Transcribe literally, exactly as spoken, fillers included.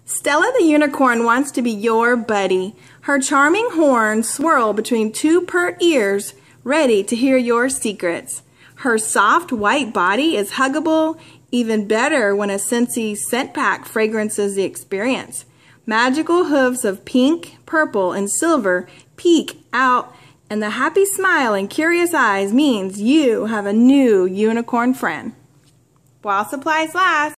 Stella the Unicorn wants to be your buddy. Her charming horns swirl between two pert ears, ready to hear your secrets. Her soft white body is huggable, even better when a Scentsy Scent Pak fragrances the experience. Magical hooves of pink, purple, and silver peek out, and the happy smile and curious eyes means you have a new unicorn friend. While supplies last.